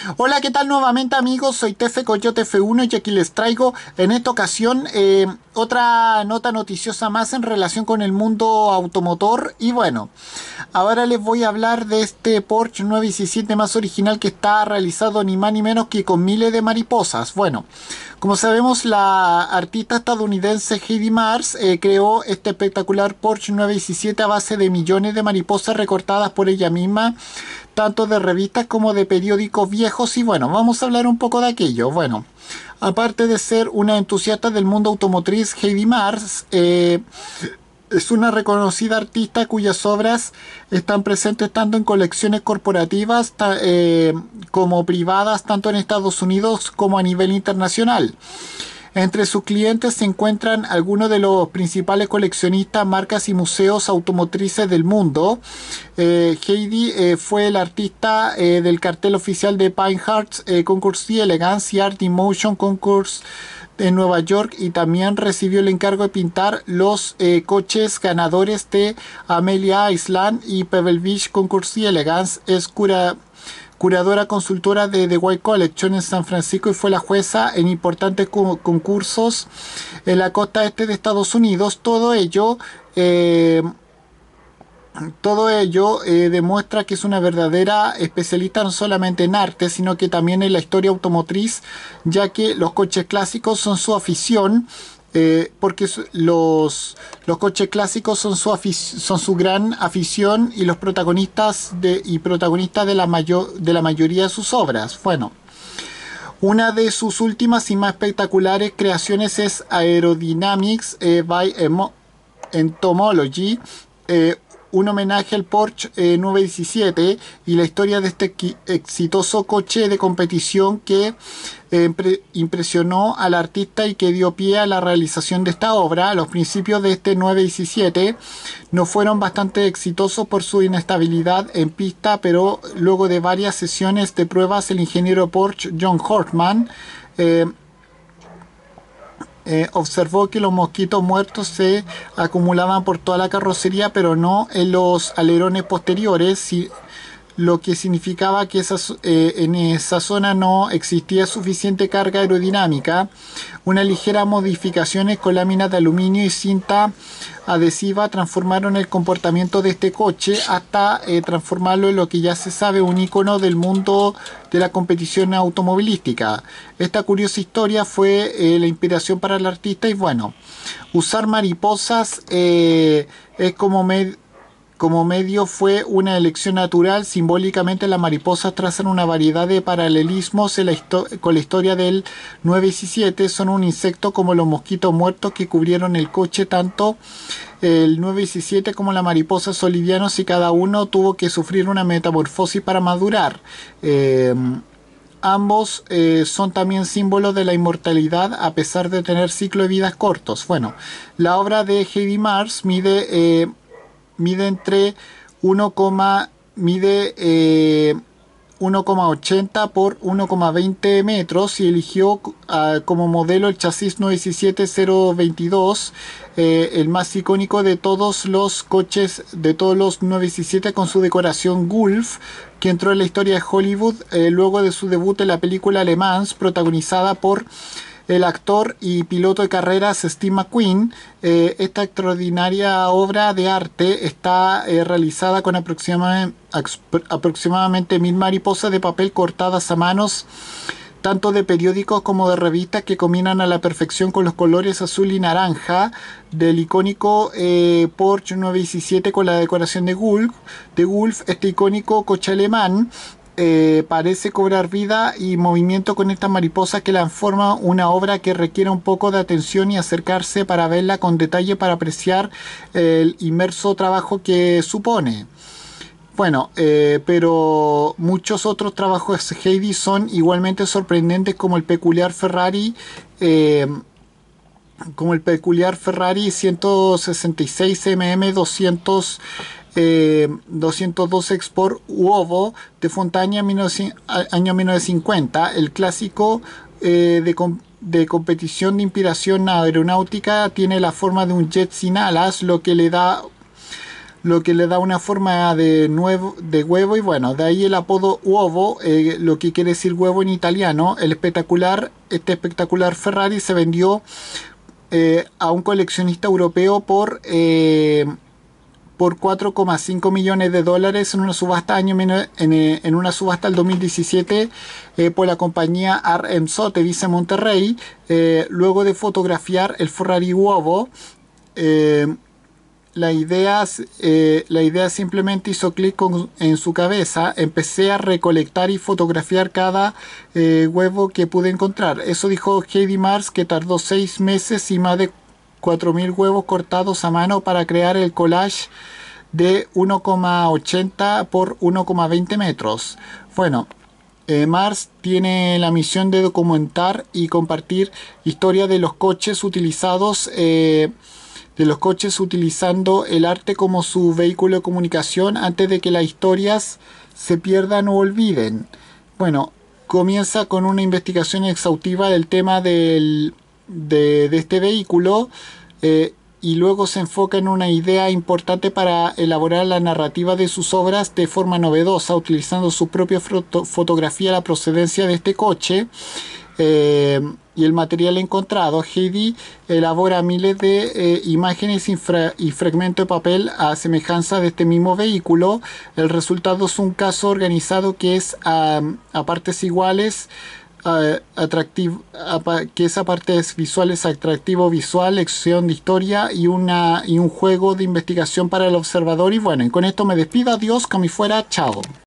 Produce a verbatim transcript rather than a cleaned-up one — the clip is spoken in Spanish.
Hola, ¿qué tal nuevamente amigos? Soy Tefe Coyote F uno y aquí les traigo en esta ocasión eh, otra nota noticiosa más en relación con el mundo automotor. Y bueno, ahora les voy a hablar de este Porsche nueve diecisiete más original que está realizado ni más ni menos que con miles de mariposas. Bueno, como sabemos, la artista estadounidense Heidi Mars eh, creó este espectacular Porsche nueve diecisiete a base de millones de mariposas recortadas por ella misma, tanto de revistas como de periódicos viejos. Y bueno, vamos a hablar un poco de aquello. Bueno, aparte de ser una entusiasta del mundo automotriz, Heidi Mars eh, es una reconocida artista cuyas obras están presentes tanto en colecciones corporativas ta- eh, como privadas, tanto en Estados Unidos como a nivel internacional. Entre sus clientes se encuentran algunos de los principales coleccionistas, marcas y museos automotrices del mundo. Eh, Heidi eh, fue el artista eh, del cartel oficial de Pinehurst eh, Concours d'Elegance y Art in Motion Concours en Nueva York, y también recibió el encargo de pintar los eh, coches ganadores de Amelia Island y Pebble Beach Concours d'Elegance. Es cura curadora consultora de The White Collection en San Francisco y fue la jueza en importantes co concursos en la costa este de Estados Unidos. Todo ello, eh, todo ello eh, demuestra que es una verdadera especialista no solamente en arte, sino que también en la historia automotriz, ya que los coches clásicos son su afición. Eh, porque los, los coches clásicos son su, son su gran afición y los protagonistas de, y protagonistas de la, mayor, de la mayoría de sus obras. Bueno, una de sus últimas y más espectaculares creaciones es Aerodynamics eh, by Entomology, eh, un homenaje al Porsche eh, nueve diecisiete y la historia de este exitoso coche de competición que eh, impresionó al artista y que dio pie a la realización de esta obra. Los principios de este nueve diecisiete no fueron bastante exitosos por su inestabilidad en pista, pero luego de varias sesiones de pruebas, el ingeniero Porsche John Hortman eh, Eh, observó que los mosquitos muertos se acumulaban por toda la carrocería, pero no en los alerones posteriores, si, lo que significaba que esas, eh, en esa zona no existía suficiente carga aerodinámica. Unas ligeras modificaciones con láminas de aluminio y cinta adhesiva transformaron el comportamiento de este coche hasta eh, transformarlo en lo que ya se sabe, un icono del mundo de la competición automovilística. Esta curiosa historia fue eh, la inspiración para el artista. Y bueno, usar mariposas eh, es como me Como medio fue una elección natural. Simbólicamente, las mariposas trazan una variedad de paralelismos en la con la historia del nueve diecisiete. Son un insecto como los mosquitos muertos que cubrieron el coche. Tanto el nueve diecisiete como la mariposa son livianos y cada uno tuvo que sufrir una metamorfosis para madurar. Eh, ambos eh, son también símbolos de la inmortalidad a pesar de tener ciclos de vidas cortos. Bueno, la obra de Heidi Mars mide... Eh, mide entre uno, mide eh, uno coma ochenta por uno coma veinte metros y eligió uh, como modelo el chasis nueve diecisiete cero veintidós, eh, el más icónico de todos los coches de todos los nueve diecisiete, con su decoración Gulf, que entró en la historia de Hollywood eh, luego de su debut en la película Le Mans, protagonizada por el actor y piloto de carreras Steve McQueen. Eh, esta extraordinaria obra de arte está eh, realizada con aproximadamente, aproximadamente mil mariposas de papel cortadas a manos, tanto de periódicos como de revistas, que combinan a la perfección con los colores azul y naranja del icónico eh, Porsche nueve diecisiete con la decoración de Gulf, de Gulf. Este icónico coche alemán Eh, parece cobrar vida y movimiento con estas mariposas que la forman una obra que requiere un poco de atención y acercarse para verla con detalle, para apreciar el inmerso trabajo que supone. Bueno, eh, pero muchos otros trabajos de Heidi son igualmente sorprendentes, como el peculiar Ferrari eh, como el peculiar Ferrari ciento sesenta y seis M M doscientos Eh, doscientos dos Export Uovo de Fontana, año mil novecientos cincuenta, el clásico eh, de, de competición de inspiración aeronáutica. Tiene la forma de un jet sin alas, lo que le da lo que le da una forma de, nuevo, de huevo, y bueno, de ahí el apodo Uovo, eh, lo que quiere decir huevo en italiano. El espectacular, este espectacular Ferrari se vendió eh, a un coleccionista europeo por... Eh, por cuatro coma cinco millones de dólares en una subasta año en, en una subasta del dos mil diecisiete eh, por la compañía R M Sotheby's en Monterrey, eh, luego de fotografiar el Ferrari Uovo. eh, la idea, eh, la idea simplemente hizo clic en su cabeza. Empecé a recolectar y fotografiar cada eh, huevo que pude encontrar. Eso dijo Heidi Mars, que tardó seis meses y más de cuatro mil huevos cortados a mano para crear el collage de uno coma ochenta por uno coma veinte metros. Bueno, eh, Mars tiene la misión de documentar y compartir historia de los coches utilizados eh, de los coches utilizando el arte como su vehículo de comunicación antes de que las historias se pierdan o olviden. Bueno, comienza con una investigación exhaustiva del tema del, de, de este vehículo eh, y luego se enfoca en una idea importante para elaborar la narrativa de sus obras de forma novedosa, utilizando su propia foto fotografía la procedencia de este coche. Eh, y el material encontrado. Heidi elabora miles de eh, imágenes y, y fragmentos de papel a semejanza de este mismo vehículo. El resultado es un caso organizado que es um, a partes iguales uh, atractivo, a, que es a partes visuales atractivo visual, lección de historia y, una, y un juego de investigación para el observador. Y bueno, y con esto me despido. Adiós, como fuera, chao.